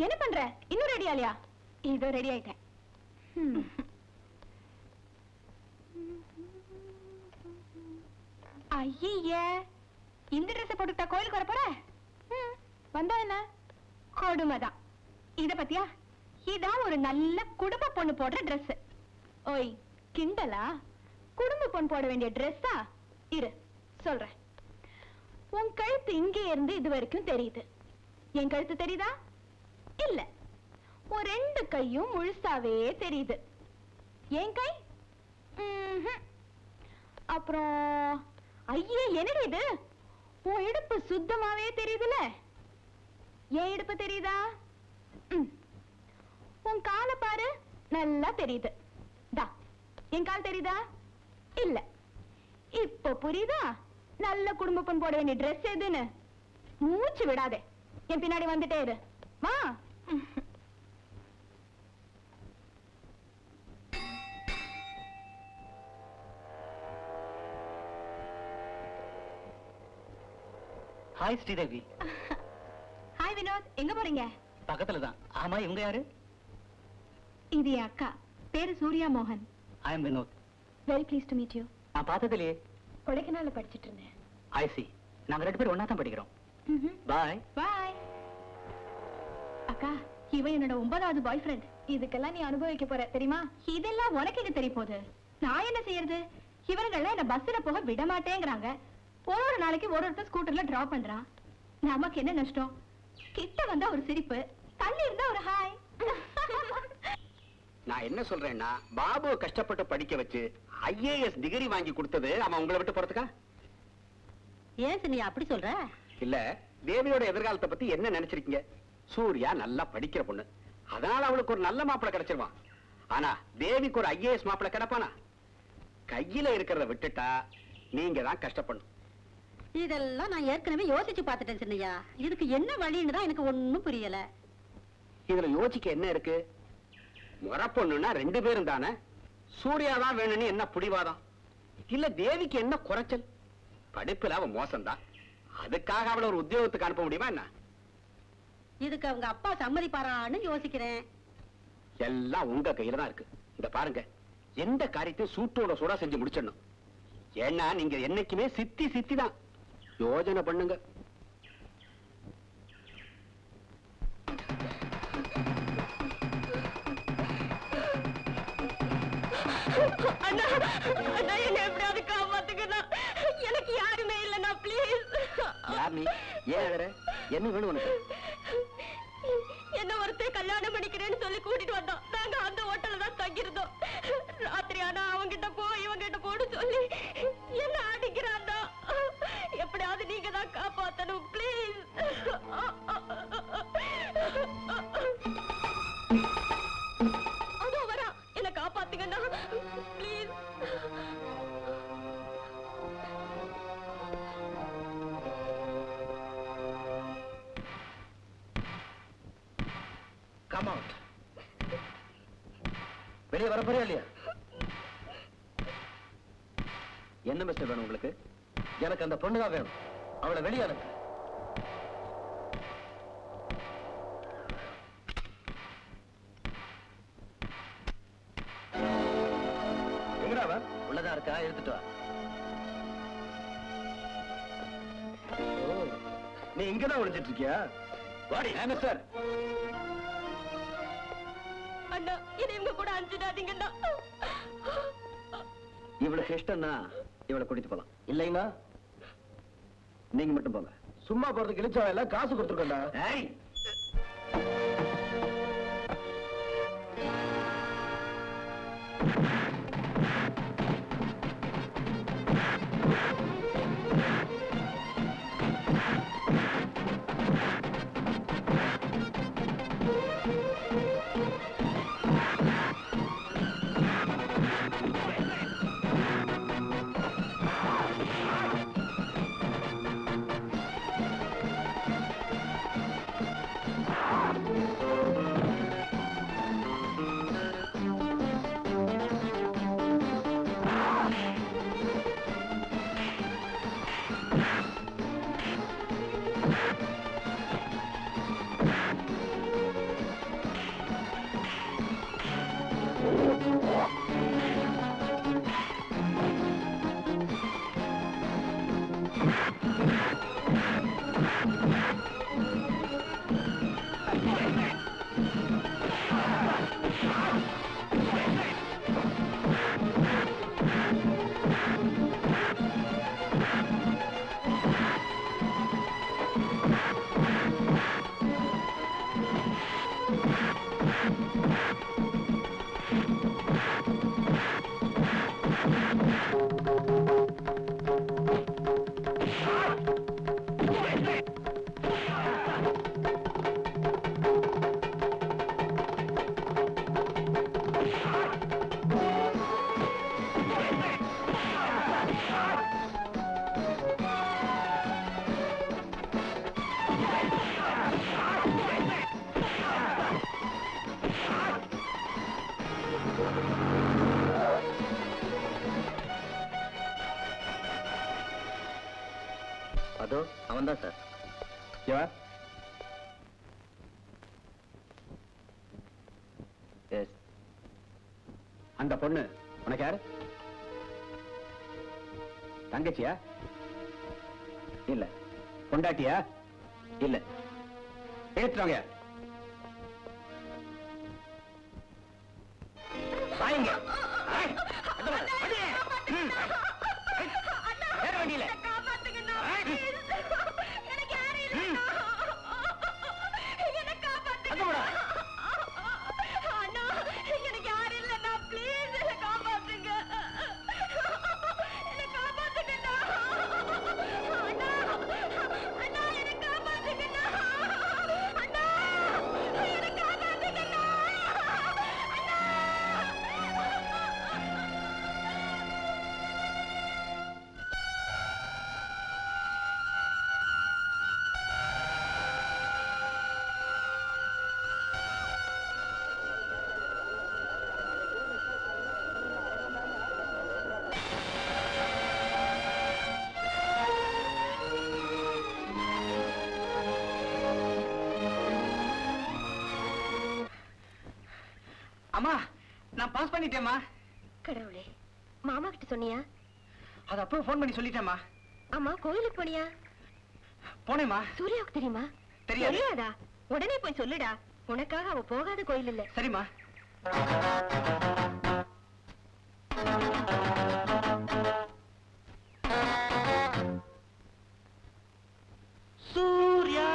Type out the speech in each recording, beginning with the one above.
என்ன பண்ற? இன்னும் ரெடி ஆலியா? இதோ ரெடி ஆயிட்டேன். ஐய, இந்த ட்ரெஸ் போட்டுட்டா கோயிலுக்கு வர போற? வந்தா என்ன? கொடுமைதான். இத பத்தியா? இதான் ஒரு நல்ல குடும்ப பொண்ணு போடுற ட்ரெஸ். ஓய், கிண்டலா? குடும்ப பொண்ணு போட வேண்டிய ட்ரெஸ்ஸா? இரு சொல்றேன். உன் கழுத்து இங்கே இருந்து இது வரைக்கும் தெரியுது. என் கழுத்து தெரியுதா? இல்ல. உன் ரெண்டு கையும் முழுசாவே தெரியுது. என் கை? அப்புறம் ஐயே, என்னடி இது? உன் இடுப்பு சுத்தமாவே தெரியுதுல? என் இடுப்பு தெரியுதா? உன் காலை பாரு, நல்லா தெரியுது. தா, என் கால் தெரியுதா? இல்ல. இப்ப புரியுதா நல்ல குடும்ப பொண்ணு போட வேண்டிய ட்ரெஸ் எதுன்னு? மூச்சு விடாதே, என் பின்னாடி வந்துட்டே இரு. வா. ஹாய் ஸ்ரீதேவி. ஹாய் வினோத், எங்க போறீங்க? பக்கத்துல தான். ஆமா, இவங்க யாரு? இது என் அக்கா, பேரு சூர்யா மோகன். I am Vinod. Very please to meet you. நான் பார்த்ததிலேயே. கொடைக்கானல்ல படிச்சிட்டு இருந்தேன். I see. நாங்க ரெண்டு பேரும் ஒண்ணா தான் படிக்கிறோம். பாய் பாய். அக்கா, இவன் என்னோட 9வது பாய் ஃப்ரெண்ட். இதுக்கெல்லாம் நீ அனுபவிக்க போற தெரியுமா? இதெல்லாம் உனக்கு எங்க தெரிய போகுது? நான் என்ன செய்யறது? இவர்கள்லாம் என்ன பஸ்ல போக விட மாட்டேங்கிறாங்க. ஒரு நாளைக்கு ஒருத்தர் ஸ்கூட்டர்ல டிராப் பண்றான். நமக்கு என்ன நஷ்டம்? கிட்ட வந்தா ஒரு சிரிப்பு, தள்ளி இருந்தா ஒரு ஹாய். நான் என்ன சொல்றேன்னா, பாபுவை கஷ்டப்பட்டு படிக்க வச்சு IAS டிகிரி வாங்கி கொடுத்தது அவன் உங்களை விட்டு போறதுக்கா? ஏன் நீ அப்படி சொல்ற? இல்ல, தேவியோட எதிர்காலத்தை பத்தி என்ன நினைச்சிருக்கீங்க? சூர்யா நல்லா படிக்கிற பொண்ணு, அதனால அவளுக்கு ஒரு நல்ல மாப்பிளை கிடைச்சிருவான். ஆனா தேவிக்கு ஒரு IAS மாப்பிளை கிடைப்பானா? கையில இருக்கிறத விட்டுட்டா நீங்க தான் கஷ்டப்படணும். இதெல்லாம் நான் ஏற்கனவே யோசிச்சு பார்த்துட்டேன் சின்னையா. இதுக்கு என்ன வழின்னு தான் எனக்கு ஒண்ணும் புரியல. இதுல யோசிக்க என்ன இருக்கு? முறை பொண்ணுன்னா 2 பேரும் தானே. சூர்யாதான் வேணும்னு என்ன புடிவாதம்? இல்ல தேவிக்கு என்ன குறைச்சல்? படிப்புல அவன் மோசம்தான், அதுக்காக அவளை ஒரு உத்தியோகத்துக்கு அனுப்ப முடியுமா என்ன? இதுக்கு அவங்க அப்பா சம்மதிப்பாரான்னு யோசிக்கிறேன். எல்லாம் உங்க கையில தான் இருக்கு. இத பாருங்க, எந்த காரியத்தையும் சூட்டோட சூடா செஞ்சு முடிச்சிடணும். ஏன்னா நீங்க என்னைக்குமே சித்தி சித்தி தான். யோஜனை பண்ணுங்க. அண்ணா, அண்ணா, என்ன எப்படியாவது காப்பாத்துக்கண்ணா. எனக்கு யாருமே இல்லைண்ணா, ப்ளீஸ். யார் நீ? ஏன் அழற? என்ன வேணும் உனக்கு? என்ன ஒருத்தர் கல்யாணம் பண்ணிக்கிறேன்னு சொல்லி கூட்டிட்டு வந்தோம். நாங்க அந்த ஹோட்டல்ல தான் தங்கியிருந்தோம். ராத்திரி ஆனா அவங்கிட்ட போ இவங்கிட்ட போன்னு சொல்லி என்ன அடிக்கிறான்டா. எப்படியாவது நீங்க தான் காப்பாத்தணும், ப்ளீஸ். அதோ வரா, என்ன காப்பாத்துங்கண்ணா, ப்ளீஸ். Come out. வெளியே வர போறியா இல்லையா? என்ன மிஸ்டர் வேணும் உங்களுக்கு? எனக்கு அந்த பொண்ணுதான் வேணும். அவளை வெளியே அனுப்பு. எங்கடா அவ? உள்ளதா இருக்கா, எடுத்துட்டு வா. நீ இங்கதான் ஒளிஞ்சிட்டு இருக்கியா? வாடி மிஸ்டர். அண்ணா, இனி இவங்க கூட அஞ்சிடாதீங்கண்ணா. இவளுக்கு இஷ்டம்னா இவளை கூட்டிட்டு போலாம். இல்லைன்னா நீங்க மட்டும் போங்க. சும்மா போறதுக்கு இழிச்சா எல்லாம் காசு கொடுத்துருக்கா. அதோ அவன்தான் சார். யார்? எஸ். அந்த பொண்ணு உனக்கு யாரு? தங்கச்சியா? இல்ல. பொண்டாட்டியா? இல்ல. ஏத்துறாங்க. வாங்க. வேற வண்டியில அம்மா, நான் பாஸ் பண்ணிட்டேம்மா. கடவுளே, மாமா கிட்ட சொன்னியா? அது அப்போ போன் பண்ணி சொல்லிட்டேம்மா. ஆமா, கோயிலுக்கு போனியா? போனேம்மா. சூர்யாவுக்கு தெரியுமா? தெரியாது. தெரியாதா? உடனே போய் சொல்லுடா. உனக்காக அவ போகாத கோயில் இல்ல. சரிம்மா. சூர்யா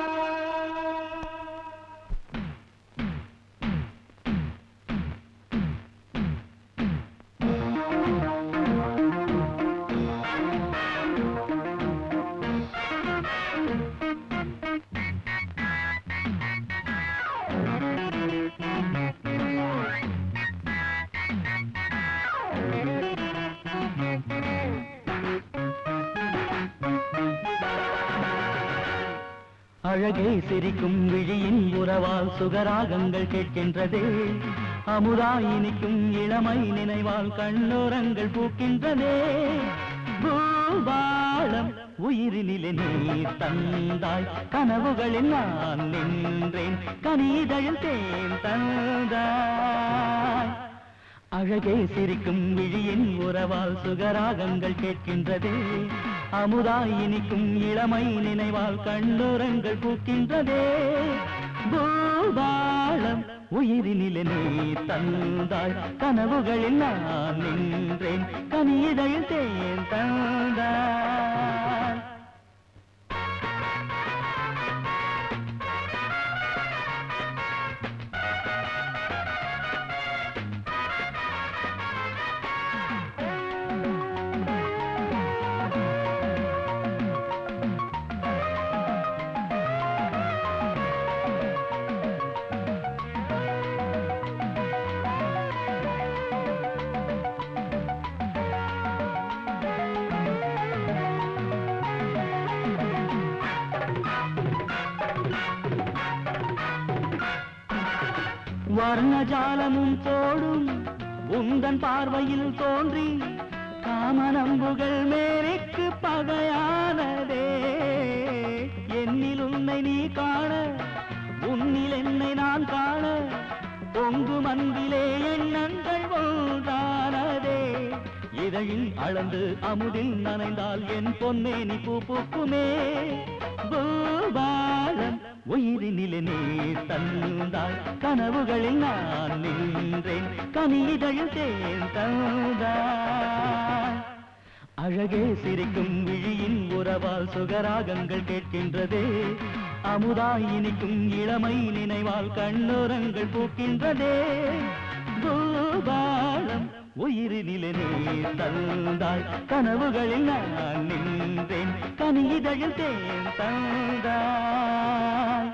அழகே சிரிக்கும் விழியின் உறவால் சுகராகங்கள் கேட்கின்றதே. அமுதாயினிக்கும் இளமை நினைவால் கண்ணோரங்கள் பூக்கின்றதே. பூபாலம் உயிரினிலே நீ தந்தாய், கனவுகளில் நான் நின்றேன், கனிதழில் தேன் தந்தாய். அழகே சிரிக்கும் விழியின் உறவால் சுகராகங்கள் கேட்கின்றதே. அமுதாயினிக்கும் இளமை நினைவால் கண்ணோரங்கள் பூக்கின்றதே. பூபாலம் உயிரினிலே நீ தந்தாய், கனவுகளில் நான் நின்றேன், கனிதழில் தேன் தந்தாய். வர்ணஜாலமும் தோடும் உந்தன் பார்வையில் தோன்றி காமனம்புகள் மேற்கு பகையானதே. என்னில் உன்னை நீ காண, உன்னில் என்னை நான் காண, பொங்கு மந்திலே எண்ணங்கள் ஒன்றானதே. இதழில் அளந்து அமுதில் நனைந்தால் என் பொன்னேனி பூ பூக்குமே பூபாலம் உயிரினிலே நீ தந்தாய் கனவுகளில் நான் நின்றேன் கனிதழில் தேன் தந்தாய் அழகே சிரிக்கும் விழியின் உறவால் சுகராகங்கள் கேட்கின்றதே அமுதாய் இனிக்கும் இளமை நினைவால் கண்ணோரங்கள் பூக்கின்றதே பூபாலம் உயிரினிலே நீ தந்தாய் கனவுகளில் நான் நின்றேன் கனிதழில் தேன் தந்தாய்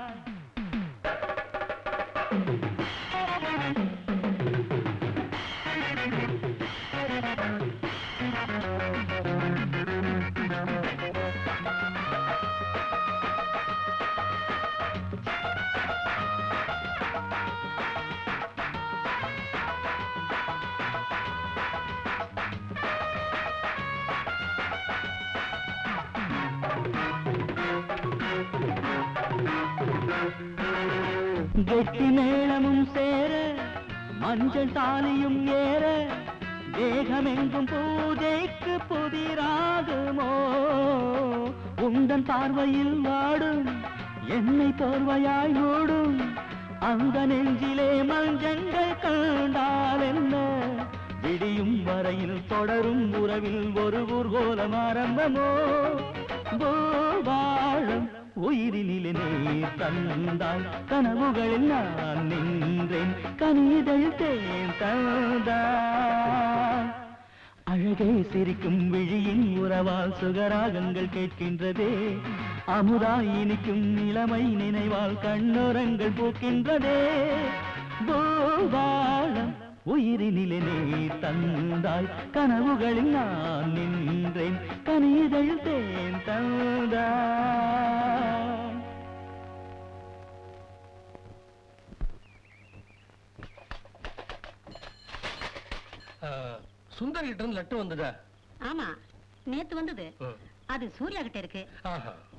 கெட்டி மேளமும் சேர மஞ்சள் தாலியும் ஏற தேகமெங்கும் பூஜைக்கு புதிராகுமோ உந்தன் பார்வையில் வாடும் என்னை போர்வையாய் மூடும் அந்த நெஞ்சிலே மஞ்சங்கள் கண்டால் என்ன விடியும் வரையில் தொடரும் உறவில் ஒரு ஊர்கோலம் ஆரம்பமோ பூபாலம் உயிரினிலே நீ தந்தாய் கனவுகளில் நான் நின்றேன் கனிதழில் தேன் தந்தாய் அழகே சிரிக்கும் விழியின் உறவால் சுகராகங்கள் கேட்கின்றதே அமுதாய் இனிக்கும் இளமை நினைவால் கண்ணோரங்கள் பூக்கின்றதே பூபாலம் உயிரினிலே நீ தந்தாய் கனவுகளில் நான் நின்றேன் கனிதழில் தேன் தந்தாய் சுந்தர் கிட்ட இருந்து லெட்டர் வந்ததா? ஆமா நேத்து வந்தது. அது சூர்யா கிட்ட இருக்கு. ஆஹா